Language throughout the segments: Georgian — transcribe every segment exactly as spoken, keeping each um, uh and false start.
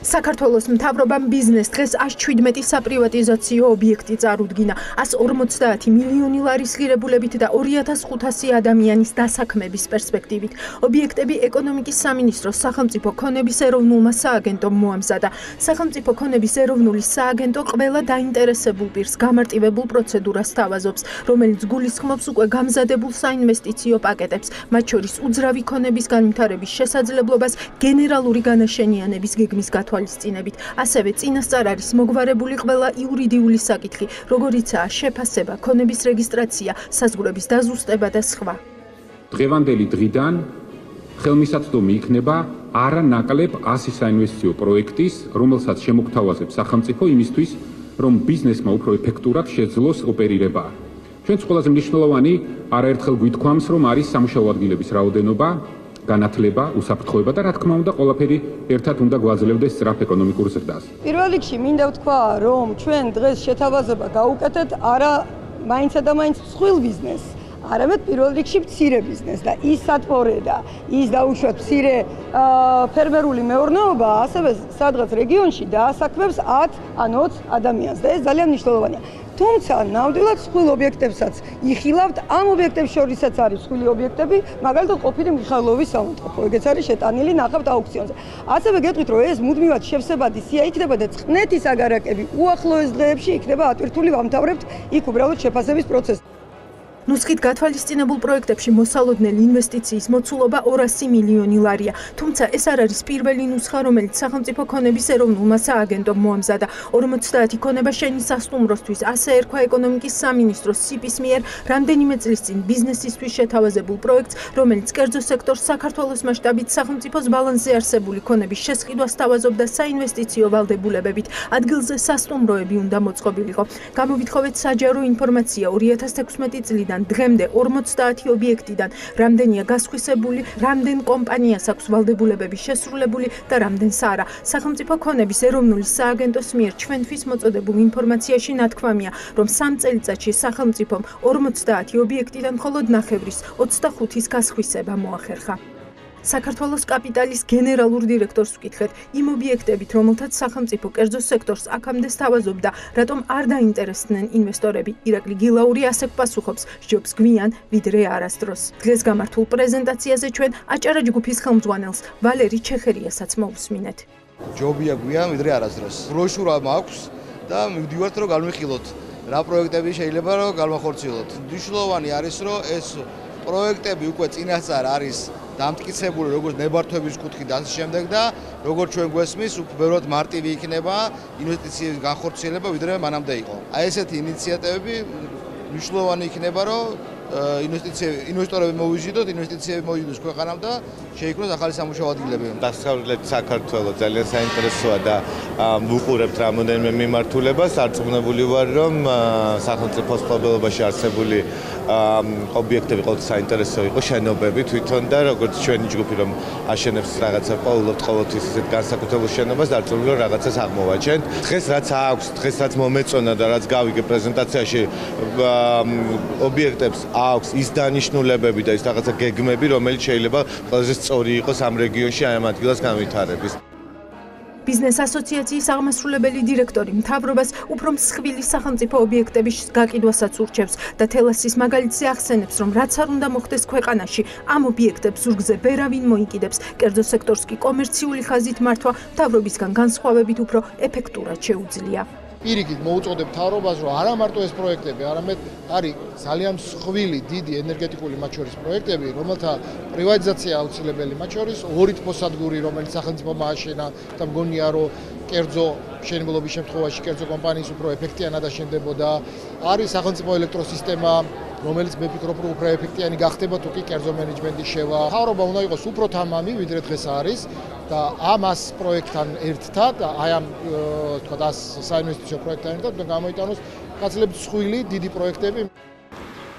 საქართველოს მთავრობამ ბიზნეს დღეს ას შვიდმეტი საპრივატიზაციო ობიექტი წარუდგინა. ას ორმოცდაათი მილიონი ლარის ღირებულებით და ორი ათას ხუთასი ადამიანის დასაქმების პერსპექტივით. ობიექტები ეკონომიკის სამინისტროს სახელმწიფო ქონების ეროვნულმა სააგენტომ მოამზადა. სახელმწიფო ქონების ეროვნული სააგენტო ყველა დაინტერესებულ პირს გამარტივებულ პროცედურას თავაზობს, რომელიც გულისხმობს უკვე გამზადებულ საინვესტიციო პაკეტებს, მათ შორის უძრავი ქონების განვითარების შესაძლებლობას გენერალური განაშენიანების გეგმის გათვალისწინებით. ასევე წინასწარ არის მოგვარებული ყველა იურიდიული საკითხი, როგორიცაა შეფასება, ქონების რეგისტრაცია, საზღვრების დაზუსტება და სხვა. დღევანდელი დღიდან ხელმისაწვდომი იქნება არანაკლებ ასი საინვესტიციო პროექტის, რომელსაც შემოგთავაზებს სახელმწიფო იმისთვის, რომ ბიზნესმა უფრო ეფექტურად შეძლოს ოპერირება. ჩვენც ყველაზე მნიშვნელოვანი არაერთხელ გვითქვამს, რომ არის სამუშაო ადგილების რაოდენობა, განათლება, უსაფრთხოება და რა თქმა უნდა ყველაფერი ერთად უნდა გვაძლევდეს სწრაფ ეკონომიკურ ზრდას. პირველ რიგში მინდა ვთქვა, რომ ჩვენ დღეს შეთავაზება გავუკეთეთ არა მაინცსა და მაინც მსხვილ ბიზნესს, არამედ პირველ რიგში მცირე ბიზნესს და ის სათბორე და ის დაუშვათ მცირე ფერმერული მეურნეობა ასევე სადღაც რეგიონში დაასაქმებს ათ ან ოცი ადამიანს და ეს ძალიან მნიშვნელოვანია. თუმცა ნამდვილად მსხვილ ობიექტებსაც იხილავთ, ამ ობიექტებს შორისაც არის მსხვილი ობიექტები, მაგალითად ყოფილი მიხაილოვის სამონტყოფო, ეგეც არის შეტანილი ნახავთ აუქციონზე. ასევე გეტყვით, რომ ეს მუდმივად შევსებადი სია იქნება და წყნეთის აგარაკები უახლოეს დღეებში იქნება ატვირთული ვამთავრებთ იქ უბრალოდ შეფასების პროცესი. ნუსხით გათვალისწინებულ პროექტებში მოსალოდნელი ინვესტიციის მოცულობა ორასი მილიონი ლარია, თუმცა ეს არ არის პირველი ნუსხა, რომელიც სახელმწიფო ქონების ეროვნულმა სააგენტომ მოამზადა. ორმოცდაათი ქონება შენის სასტუმროსთვის, ასე ერქვა ეკონომიკის სამინისტროს სიპის მიერ რამდენიმე წლის წინ ბიზნესისთვის შეთავაზებულ პროექტს, რომელიც კერძო სექტორს საქართველოს მასშტაბით სახელმწიფოს ბალანსზე არსებული ქონების შესყიდვას თავაზობდა საინვესტიციო ვალდებულებებით. ადგილზე სასტუმროები უნდა მოწყობილიყო. გამოვითხოვეთ საჯარო ინფორმაცია ორი ათას თექვსმეტი წლიდან დღემდე ორმოცდაათი ობიექტიდან რამდენია გასხვისებული, რამდენ კომპანიას აქვს ვალდებულებები შესრულებული და რამდენს არა. სახელმწიფო ქონების ეროვნული სააგენტოს მიერ ჩვენთვის მოწოდებულ ინფორმაციაში ნათქვამია, რომ სამ წელიწადში სახელმწიფომ ორმოცდაათი ობიექტიდან მხოლოდ ნახევრის ოცდახუთის გასხვისება მოახერხა. საქართველოს კაპიტალის გენერალურ დირექტორს ვკითხეთ, იმ ობიექტებით, რომელთაც სახელმწიფო კერძო სექტორს აქამდე სთავაზობდა, რატომ არ დაინტერესდნენ ინვესტორები. ირაკლი გილაური ასე პასუხობს, სჯობს გვიან, ვიდრე არასდროს. დღეს გამართულ პრეზენტაციაზე ჩვენ აჭარა ჯგუფის ხელმძღვანელს ვალერი ჩეხერიასაც მოусმინეთ. ჯობია გვიან, ვიდრე არასდროს. ბროშურა მაქვს და მივდივართ, რომ განვიხილოთ, რა პროექტები შეიძლება რომ განვახორციელოთ. მნიშვნელოვანი არის, რომ ეს პროექტები უკვე წინასწარ არის დამტკიცებული როგორც ნებართვების კუთხით და ამ შემდეგ და როგორც ჩვენ გვესმის, უბრალოდ მარტივი იქნება ინვესტიციების განხორციელება, ვიდრე მანამდე იყო. აი ესეთი ინიციატივები მნიშვნელოვანი იქნება, რომ ინვესტიციები, ინვესტორები მოვიზიდოთ, ინვესტიციები მოვიდოს ქვეყანამ და შეიქმნოს ახალი სამუშაო ადგილები. დასავლეთ საქართველოს ძალიან საინტერესოა და ვუყურებთ რამოდენიმე მიმართულებას. არწმუნებული ვარ, რომ სახელმწიფოს მფლობელობაში არსებული ობიექტები ყოველთვის საინტერესო იყო, შენობები თვითონ და როგორც ჩვენი ჯგუფი რომ აშენებს რაღაცა ყოველთვის ყოველთვის ისეთ განსაკუთრებულ შენობას, დარწმუნებული რომ რაღაცას აღმოვაჩენთ. დღეს რაც აქვს, დღეს რაც მომეწონა და რაც გავიგე პრეზენტაციაში ობიექტებს აქვს ის დანიშნულებები და ის რაღაცა გეგმები, რომელიც შეიძლება ყველაზე სწორი იყოს ამ რეგიონში აი ამ ადგილას განვითარების. ბიზნეს ასოციაციის აღმასრულებელი დირექტორი მთავრობას უფრო მსხვილი სახელმწიფო ობიექტების გაკიდვასაც ურჩევს და თელასის მაგალითზე ახსენებს, რომ რაც არ უნდა მოხდეს ქვეყანაში, ამ ობიექტებს ზურგზე ვერავინ მოიკიდებს. კერძო სექტორს კი კომერციული ხაზით მართვა მთავრობისგან განსხვავებით უფრო ეფექტურად შეუძლია. პირიქით მოუწოდებ მთავრობას, რომ არა მარტო ეს პროექტები, არამედ არის ძალიან მსხვილი, დიდი ენერგეტიკული მათ შორის პროექტები, რომელთა პრივატიზაცია აუცილებელი, მათ შორის ორი თბოსადგური, რომელიც სახელმწიფომ ააშენა და მგონია, რომ კერძო მშენებლობის შემთხვევაში კერძო კომპანიის უფრო ეფექტიანად აშენდებოდა. არის სახელმწიფო ელექტროსისტემა, რომელიც მე ვფიქრობ, რომ უფრო ეფექტიანი გახდება თუ კი კერძო მენეჯმენტის შევა. მთავრობა უნდა იყოს უფრო თამამი, ვიდრე დღეს არის. და ამას პროექტთან ერთად, აი ამ თქვა და საინვესტიციო პროექტთან ერთად გამოიტანოს გაცილებით მსხვილი დიდი პროექტები.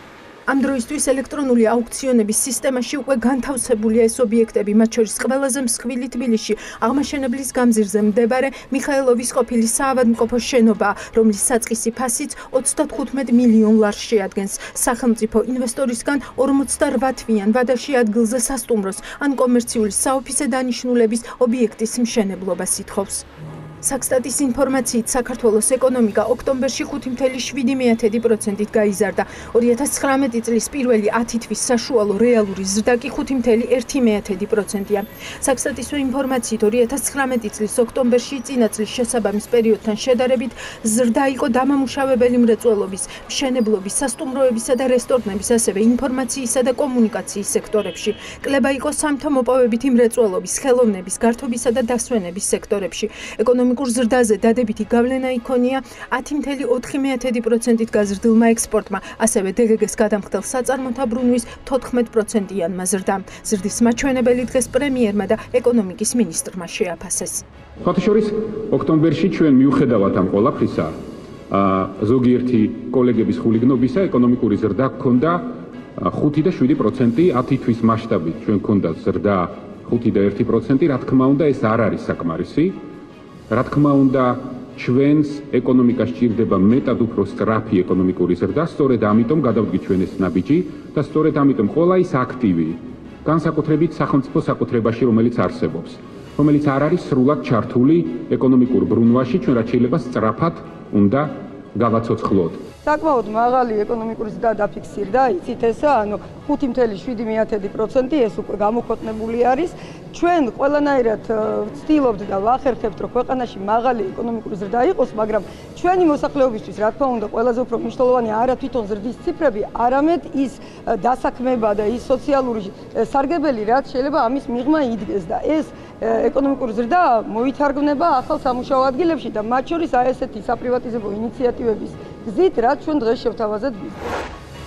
ამ დროისთვის ელექტრონული აუქციონების სისტემაში უკვე განთავსებულია ეს ობიექტები, მათ შორის ყველაზე მსხვილი თბილისში აღმაშენებლის გამზირზე მდებარე მიხაილოვის ყოფილი საავადმყოფოს შენობა, რომლის საწყისი ფასიც ოცდათხუთმეტ მილიონ ლარს შეადგენს. სახელმწიფო ინვესტორისგან ორმოცდარვა თვიან ვადაში ადგილზე სასტუმროს ან კომერციული საოფისე დანიშნულების ობიექტის მშენებლობას ითხოვს. Საქსტატის ინფორმაციით საქართველოს ეკონომიკა ოქტომბერში ხუთი წუთი შვიდი პროცენტით გაიზარდა. ორი ათას ცხრამეტი წლის პირველი ათი თვის საშუალო რეალური ზრდა კი ხუთი წუთი ერთი პროცენტია. საქსტატის ინფორმაციით ორი ათას ცხრამეტი წლის ოქტომბერში წინა წლის შესაბამის პერიოდთან შედარებით ზრდა იყო დამამუშავებელი მრეწველობის, მშენებლობის, სასტუმროებისა და რესტორნების, ასევე ინფორმაციისა და კომუნიკაციის სექტორებში. კლება იყო სამთო მოპოვებითი მრეწველობის, ხელოვნების, გართობისა და დასვენების სექტორებში. ეკონომიკურ ზრდაზე დადებითი გავლენა იქონია ათი წუთი ოთხი პროცენტით გაზრდილმა ექსპორტმა, ასევე დე გე გეს გადამხდელ საწარმოთა ბრუნვის თოთხმეტ პროცენტიანმა ზრდამ. ზრდის მაჩვენებელი დღეს პრემიერმა და ეკონომიკის მინისტრმა შეაფასეს. სხვათა შორის, ოქტომბერში ჩვენ მიუხედავად ამ ყველაფრისა, ზოგიერთი კოლეგების ხულიგნობისა ეკონომიკური ზრდა ჰქონდა ხუთი და შვიდი პროცენტი, ათი თვის მასშტაბით ჩვენ ჰქონდა ზრდა ხუთი და ერთი პროცენტი, რა თქმა უნდა, ეს არ არის საკმარისი. რა თქმა უნდა, ჩვენს ეკონომიკას სჭირდება მეტად უფრო სწრაფი ეკონომიკური ზრდა, სწორედ ამიტომ გადავდგით ჩვენ ეს ნაბიჯი და სწორედ ამიტომ ყველა ის აქტივი, განსაკუთრებით სახელმწიფო საკუთრებაში, რომელიც არსებობს, რომელიც არ არის სრულად ჩართული ეკონომიკურ ბრუნვაში, ჩვენ რაც შეიძლება სწრაფად უნდა გავაცოცხლოთ. საკმაოდ მაღალი ეკონომიკური ზრდა დაფიქსირდა, იცით ესა, ანუ ხუთი წუთი შვიდი პროცენტი, ეს უკვე გამოქვეყნებული არის. ჩვენ ყველანაირად ვცდილობთ და ვახერხებთ, რომ ქვეყანაში მაღალი ეკონომიკური ზრდა იყოს, მაგრამ ჩვენი მოსახლეობისთვის, რა თქმა უნდა, ყველაზე უფრო მნიშვნელოვანი არა თვითონ ზრდის ციფრები, არამედ ის დასაქმება და ის სოციალური სარგებელი, რაც შეიძლება ამის მიღმა იდგეს და ეს ეკონომიკური ზრდა მოითარგმნება ახალ სამუშაო ადგილებში და მათ შორის აი ესეთი საპრივატიზებო ინიციატივების გზით, რაც ჩვენ დღეს შევთავაზეთ ბიზნესს.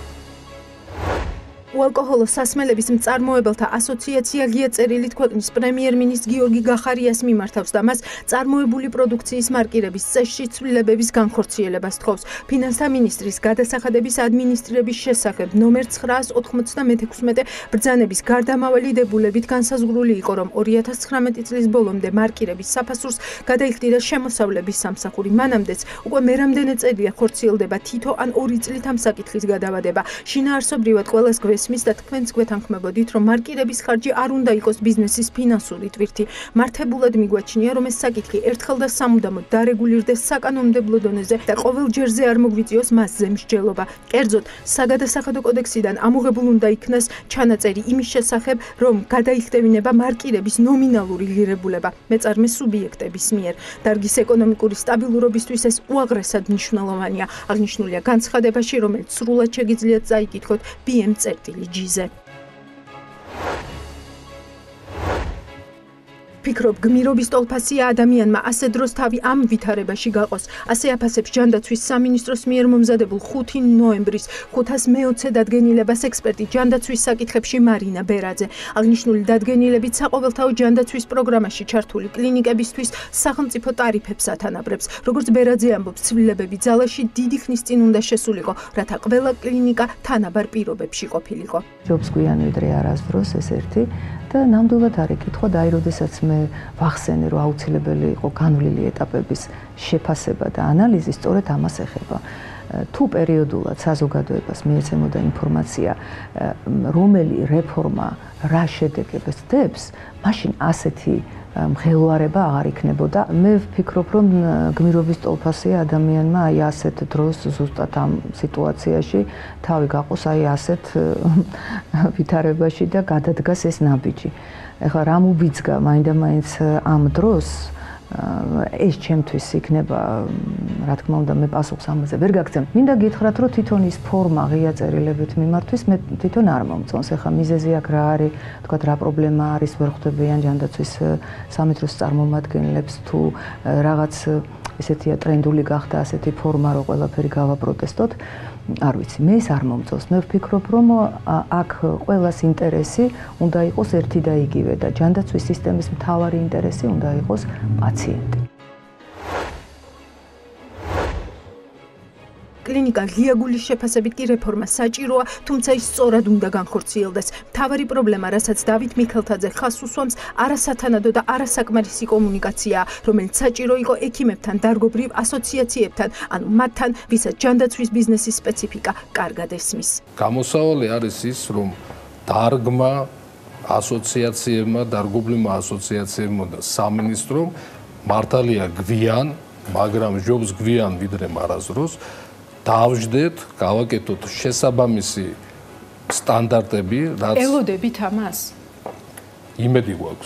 უალკოჰოლოს სასმელების მწარმოებელთა ასოციაცია ღია წერილით ქვეყნის პრემიერ-მინისტრ გიორგი გახარიას მიმართავს და მას წარმოებული პროდუქციის მარკირების წესში ცვლილებების განხორციელებას თხოვს. ფინანსთა მინისტრის გადასახადების ადმინისტრირების შესახებ ნომერ ცხრაას ოთხმოცდამექვსმეტე ბრძანების გარდამავალი დებულებით განსაზღვრული იყო, რომ ორი ათას ცხრამეტი წლის ბოლომდე მარკირების საფასურს გადაიხდიდა შემოსავლების სამსახური. მანამდეც უკვე მერამდენე წელია ხორციელდება თითო ან ორი წლით ამ საკითხის გადავადება. შინაარსობრივად ყველას გვესმის მის და თქვენც გვეთანხმებოდით, რომ მარკირების ხარჯი არ უნდა იყოს ბიზნესის ფინანსური ტვირთი. მართებულად მიგვაჩნია, რომ ეს საკითხი ერთხელ და სამუდამოდ დარეგულირდეს საკანონმდებლო დონეზე და ყოველ ჯერზე არ მოგვიწიოს მასზე მსჯელობა. კერძოდ, საგადასახადო კოდექსიდან ამოღებულ უნდა იქნას ჩანაწერი იმის შესახებ, რომ გადაიხდევინება მარკირების ნომინალური ღირებულება მეწარმე სუბიექტების მიერ. დარგის ეკონომიკური სტაბილურობისთვის ეს უაღრესად მნიშვნელოვანია. აღნიშნულია განცხადებაში, რომელიც სრულად შეგიძლიათ წაიკითხოთ ბი ემ წერტილი-ჯი-ზე. ფიქრობ, გმირობის ტოლფასია ადამიანმა ასე დროს თავი ამ ვითარებაში გაყოს. ასე აფასებს ჯანდაცვის სამინისტროს მიერ მომზადებულ ხუთი ნოემბრის ხუთას მეოცე დადგენილებას ექსპერტი ჯანდაცვის საკითხებში მარინა ბერაძე. აღნიშნული დადგენილებით საყოველთაო ჯანდაცვის პროგრამაში ჩართული კლინიკებისთვის სახელმწიფო ტარიფებს ათანაბრებს. როგორც ბერაძე ამბობს, ცვლილებები ძალაში დიდი ხნის წინ უნდა შესულიყო, რათა ყველა კლინიკა თანაბარ პირობებში ყოფილიყო. ჯობს გვიან ვიდრე არასდროს ეს ერთი და ნამდვილად არის კითხვა და აი როდესაც მე ვახსენე, რომ აუცილებელი იყო განვლილი ეტაპების შეფასება და ანალიზი, სწორედ ამას ეხება. თუ პერიოდულად საზოგადოებას მიეცემოდა ინფორმაცია, რომელი რეფორმა რა შედეგებს დებს, მაშინ ასეთი მღელვარება აღარ იქნებოდა. მე ვფიქრობ, რომ გმირობის ტოლფასია ადამიანმა აი ასეთ დროს ზუსტად ამ სიტუაციაში თავი გაყოს აი ასეთ ვითარებაში და გადადგას ეს ნაბიჯი. ეხლა რა მუბიძგა მაინდა-მაინც ამ დროს ეს ჩემთვის იქნება, რა თქმა უნდა, მე პასუხს ამაზე ვერ გაგცემ. მინდა გითხრათ, რომ თვითონ ის ფორმა ღია წერილებით მიმართვის მე თვითონ არ მომწონს. ეხლა მიზეზი აქ რა არის, თქვათ რა პრობლემა არის, ვერ ხვდებიან ჯანდაცვის სამეტროს წარმომადგენლებს თუ რაღაც ესეთია ტრენდული გახდა ასეთი ფორმა, რომ ყველაფერი გავაპროტესტოთ. არ ვიცი, მე ეს არ მომწონს. მე ვფიქრობ, რომ აქ ყველას ინტერესი უნდა იყოს ერთი და იგივე და ჯანდაცვის სისტემის მთავარი ინტერესი უნდა იყოს პაციენტი. კლინიკა ღია გულის შეფასებით კი რეფორმა საჭიროა, თუმცა ის სწორად უნდა განხორციელდეს. მთავარი პრობლემა, რასაც დავით მიქელთაძე ხაზს უსვამს, არასათანადო და არასაკმარისი კომუნიკაციაა, რომელიც საჭირო იყო ექიმებთან, დარგობრივ ასოციაციებთან, ანუ მათთან, ვისაც ჯანდაცვის ბიზნესის სპეციფიკა კარგად ესმის. გამოსავალი არის ის, რომ დარგმა, ასოციაციებმა, დარგობრივმა ასოციაციებმა და სამინისტრომ მართალია გვიან, მაგრამ ჯობს გვიან ვიდრე მარაზროს, დავждეთ, გავაკეთოთ შესაბამისი სტანდარტები, რაც ელოდებით ამას. იმედი გვაქვს.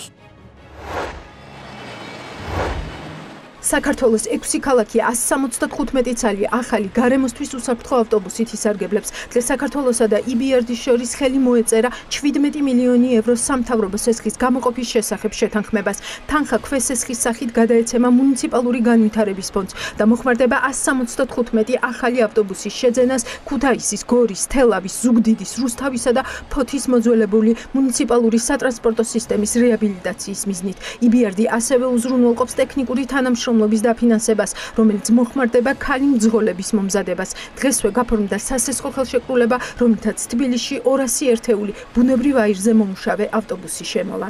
საქართველოს ექვსი ქალაქი ასი სამოცდათხუთმეტი ცალი ახალი გარემოსთვის უსაფრთხო ავტობუსით ისარგებლებს. დღეს საქართველოსა და ი ბი არ დე-ს შორის ხელი მოეწერა ჩვიდმეტი მილიონი ევროს სამთავრობო სესხის გამოყოფის შესახებ შეთანხმებას. თანხა ქვესესხის სახით გადაეცემა მუნიციპალური განვითარების ფონდს და მოხმარდება ასი სამოცდათხუთმეტი ახალი ავტობუსის შეძენას ქუთაისის, გორის, თელავის, ზუგდიდის, რუსთავისა და ფოთის მოძველებული მუნიციპალური სატრანსპორტო სისტემის რეაბილიტაციის მიზნით. ი ბი არ დე ასევე უზრუნველყოფს ტექნიკური თანამშრომლობის დაფინანსებას, რომელიც მოხმარდება ქალი მძღოლების მომზადებას. დღესვე გაფორმდა სასესხო ხელშეკრულება, რომლითაც თბილისში ორასი ერთეული ბუნებრივ აირზე მომუშავე ავტობუსი შემოვა.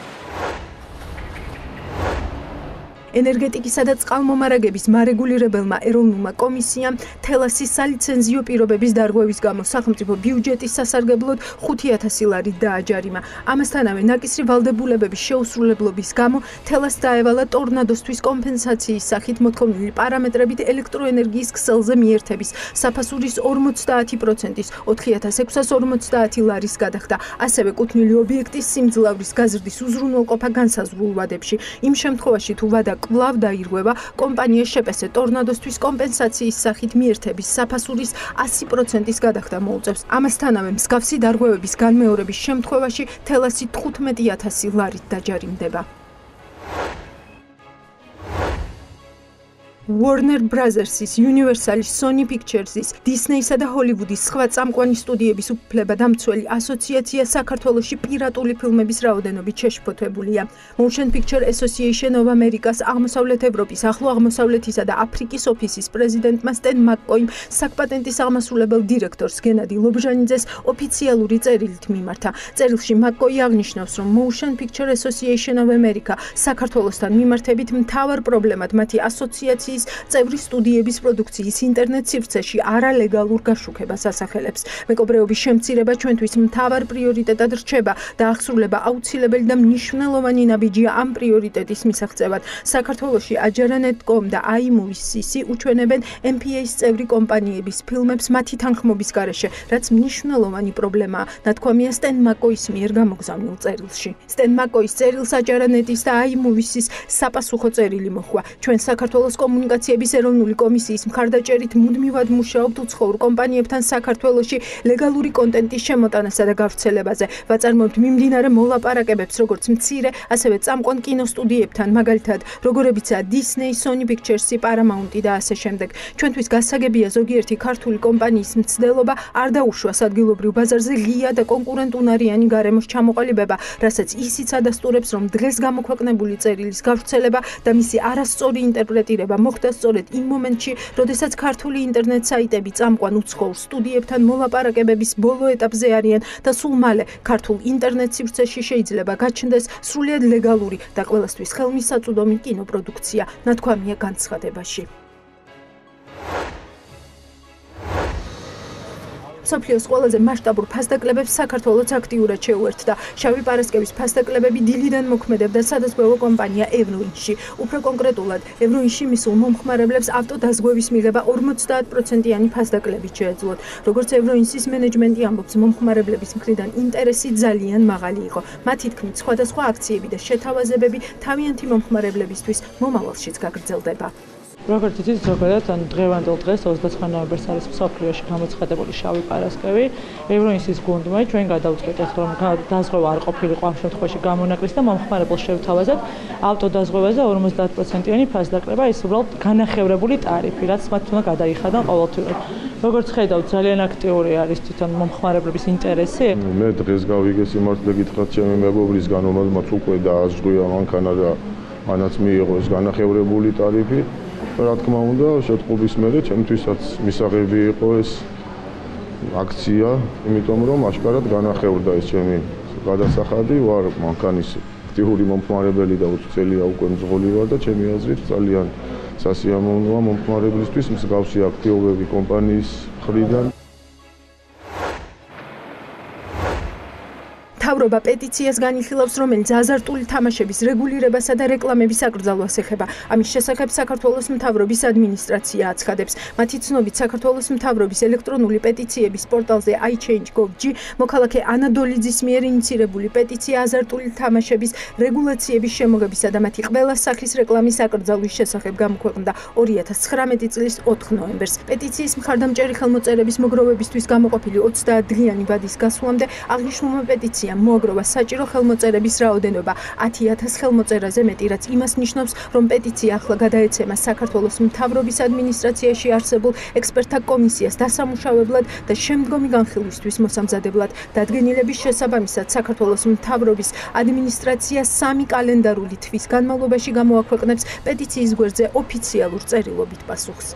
ენერგეტიკისა და წყალმომარაგების მარეგულირებელმა ეროვნულმა კომისიამ თელასის სალიცენზიო პირობების დარღვევის გამო სახელმწიფო ბიუჯეტის სასარგებლოდ ხუთი ათასი ლარი დააჯარიმა. ამასთანავე ნაკისრი ვალდებულებების შეუსრულებლობის გამო თელას დაევალა ტორნადოსთვის კომპენსაციის სახით მოთხოვნილი პარამეტრებით ელექტროენერგიის ქსელზე მიერთების საფასურის ორმოცდაათი პროცენტის ოთხი ათას ექვსას ორმოცდაათი ლარის გადახდა. ასევე კუთვნილი ობიექტის სიმძლავრის გაზრდის უზრუნველყოფა განსაზღვრულ ვადებში. იმ შემთხვევაში თუ ვადა კვლავ დაირღვევა, კომპანია შეპესე ტორნადოსთვის კომპენსაციის სახით მიერთების საფასურის ასი პროცენტის გადახდა მოუწევს. ამასთანავე მსგავსი დარღვევების განმეორების შემთხვევაში თელასი თხუთმეტი ათასი ლარით დაჯარიმდება. Warner Brothers-ის, Universal-ის, Sony Pictures-ის, Disney-სა და Hollywood-ის სხვა წამყვანი სტუდიების უფლებადამცველი ასოციაცია საქართველოში პირატული ფილმების რაოდენობით შეშფოთებულია. Motion Picture Association of America-ს აღმოსავლეთ ევროპის, ახლო აღმოსავლეთისა და აფრიკის ოფისის პრეზიდენტმა სტენ მაკკოიმ საკპატენტის აღმასრულებელ დირექტორს გენადი ლობჟანიძეს ოფიციალური წერილით მიმართა. წერილში მაკკოი აღნიშნავს, რომ Motion Picture Association of America საქართველოსთან მიმართებით მთავარ პრობლემად მათი ასოციაციის წევრი სტუდიების პროდუქციის ინტერნეტ სივრცეში არალეგალურ გაშუქებას ასახელებს. მეკობრეობის შემცირება ჩვენთვის მთავარ პრიორიტეტად რჩება და აღსრულება აუცილებელი და მნიშვნელოვანი ნაბიჯია ამ პრიორიტეტის მისაღწევად. საქართველოში Ajaran.com და iMovies უჩვენებენ ემ პი ეის წევრი კომპანიების ფილმებს მათი თანხმობის გარეშე, რაც მნიშვნელოვანი პრობლემაა, ნათქვამია სტენ მაკკოის მიერ გამოგზავნილ წერილში. სტენ მაკკოის წერილს Ajaran.ის და iMovies-ის საპასუხო წერილი მოჰყვა. ჩვენ საქართველოს კომუნიკაციების ეროვნული კომისიის მხარდაჭერით მუდმივად მუშაობთ უცხოურ კომპანიებთან საქართველოში ლეგალური კონტენტის შემოტანასა და გავრცელებაზე. ვაწარმოებთ მიმდინარე მოლაპარაკებებს როგორც მცირე, ასევე წამყვან კინოსტუდიებთან, მაგალითად, როგორებიცაა Disney, Sony Pictures, Paramount და ასე შემდეგ. ჩვენთვის გასაგებია ზოგიერთი ქართული კომპანიის მცდელობა არ დაუშვას ადგილობრივ ბაზარზე ღია და კონკურენტუნარიანი გარემოს ჩამოყალიბება, რასაც ისიც ადასტურებს, რომ დღეს გამოქვეყნებული წერილის გავრცელება და მისი არასწორი ინტერპრეტირება მოხდა სწორედ იმ მომენტში, როდესაც ქართული ინტერნეტ საიტები წამყვან უცხოურ სტუდიებთან მოლაპარაკებების ბოლო ეტაპზე არიან და სულ მალე ქართულ ინტერნეტ სივრცეში შეიძლება გაჩნდეს სრულიად ლეგალური და ყველასთვის ხელმისაწვდომი კინოპროდუქცია, ნათქვამია განცხადებაში. მსოფლიოს ყველაზე მასშტაბურ ფასდაკლებებს საქართველოს აქტიურად შეუერთდა. შავი პარასკევის ფასდაკლებები დილიდან მოქმედებდა სადაზღვევო კომპანია ევროინში. უფრო კონკრეტულად, ევროინში მისულ მომხმარებლებს ავტოდაზღვევის მიღება ორმოცდაათ პროცენტიანი ფასდაკლებით შეეძლოთ. როგორც ევროინსის მენეჯმენტი ამბობს, მომხმარებლების მხრიდან ინტერესი ძალიან მაღალი იყო. მათი თქმით, სხვადასხვა აქციები და შეთავაზებები თავიანთი მომხმარებლებისთვის მომავალშიც გაგრძელდება. როგორც იცით, ზოგადად ან დღევანდელ დღეს ოცდაცხრა ნოემბერს არის მსოფლიოში გამოცხადებული შავი პარასკევი. ევროინსის გუნდმა ჩვენ გადავწყვეტეთ, რომ დაზღვევა არ ყოფილიყო ამ შემთხვევაში გამონაკლის და მომხმარებელს შევთავაზეთ ავტოდაზღვევაზე ორმოცდაათ პროცენტიანი ფასდაკლება, ის უბრალოდ განახევრებული ტარიფი, რაც მათ უნდა გადაიხადან ყოველთვიურად. როგორც ხედავთ, ძალიან აქტიური არის თვითონ მომხმარებლების ინტერესი. მე დღეს გავიგე სიმართლე გითხრათ ჩემი მეგობრისგან, რომელმაც უკვე დააზღვია მანქანა და მანაც მიიღო ეს განახევრებული ტარიფი. რა თქმა უნდა, შეტყობის მერე ჩემთვისაც მისაღები იყო ეს აქცია, იმიტომ რომ აშკარად განახევრდა ეს ჩემი გადასახადი, ვარ მანქანის აქტიური მომხმარებელი და ოცი წელია უკვე მძღოლი ვარ და ჩემი აზრით ძალიან სასიამოვნოა მომხმარებლისთვის მსგავსი აქტივობები კომპანიის მხრიდან. მთავრობა პეტიციას განიხილავს, რომელიც აზარტული თამაშების რეგულირებასა და რეკლამების აკრძალვას ეხება. ამის შესახებ საქართველოს მთავრობის ადმინისტრაცია აცხადებს. მათი ცნობით, საქართველოს მთავრობის ელექტრონული პეტიციების პორტალზე i change dot gov dot g მოქალაქე ანა დოლიძის მიერ ინიცირებული პეტიცია აზარტული თამაშების რეგულაციების შემოღებისა და მათი ყველა სახის რეკლამის აკრძალვის შესახებ გამოქვეყნდა ორი ათას ცხრამეტი წლის ოთხ ნოემბერს. პეტიციის მხარდამჭერი ხელმოწერების მოგროვებისთვის გამოყოფილი ოცდაათდღიანი ვადის გასვლამდე აღნიშნულმა პეტიციამ მოაგროვა საჭირო ხელმოწერების რაოდენობა ათი ათას ხელმოწერაზე მეტი, რაც იმას ნიშნავს, რომ პეტიცია ახლა გადაეცემა საქართველოს მთავრობის ადმინისტრაციაში არსებულ ექსპერტთა კომისიას დასამუშავებლად და შემდგომი განხილვისთვის მოსამზადებლად. დადგენილების შესაბამისად საქართველოს მთავრობის ადმინისტრაცია სამი კალენდარული თვის განმავლობაში გამოაქვეყნებს პეტიციის გვერდზე ოფიციალურ წერილობით პასუხს.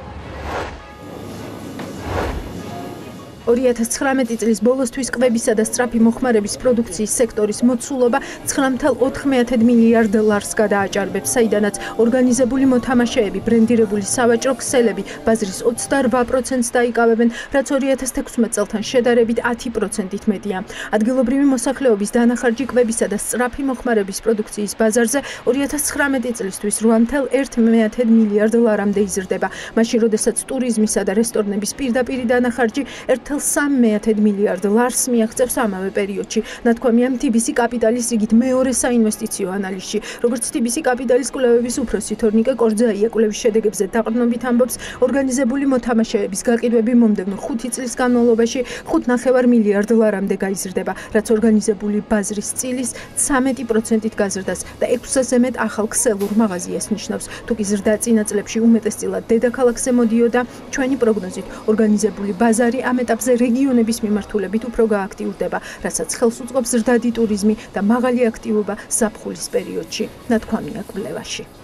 ორი ათას ცხრამეტი წლის ბოლოსთვის კვებისა და სწრაფი მოხმარების პროდუქციის სექტორის მოცულობა ცხრა ათას ოთხ მილიარდ ლარს გადააჭარბებს, საიდანაც ორგანიზებული მოთამაშეები, ბრენდირებული სავაჭრო ქსელები ბაზრის ოცდარვა პროცენტს დაიკავებენ, რაც ორი ათას თექვსმეტ წელთან შედარებით ათი პროცენტით მეტია. ადგილობრივი მოსახლეობის დანახარჯი კვებისა და სწრაფი მოხმარების პროდუქციის ბაზარზე ორი ათას ცხრამეტი წლისთვის რვა ათას ერთ მილიარდ ლარამდე იზრდება, მაშინ როდესაც ტურიზმისა და რესტორნების პირდაპირი დანახარჯი ერთ სამი მილიარდ ლარს მიაღწევს ამავე პერიოდში. ნათქვამია T B C კაპიტალის რიგით მეორე საინვესტიციო ანალიზში. როგორც T B C კაპიტალის კვლევების უფროსი თორნიკე კორძაია კვლევის შედეგებზე დაყრდნობით ამბობს, ორგანიზებული მოთამაშეების გაყიდვები მომდევნო ხუთი წლის განმავლობაში ხუთ ნახევარ მილიარდ ლარამდე გაიზრდება, რაც ორგანიზებული ბაზრის წილის ცამეტი პროცენტით გაზრდას და ექვსზე მეტ ახალ ქსელურ მაღაზიას ნიშნავს. თუ კი ზრდა წინა წლებში უმეტესწილად დედაქალაქზე მოდიოდა, ჩვენი პროგნოზით ორგანიზებული ბაზარი ამ ეტაპზე რეგიონების მიმართულებით უფრო გააქტიურდება, რასაც ხელს უწყობს ზრდადი ტურიზმი და მაღალი აქტივობა ზაფხულის პერიოდში, ნათქვამია კვლევაში.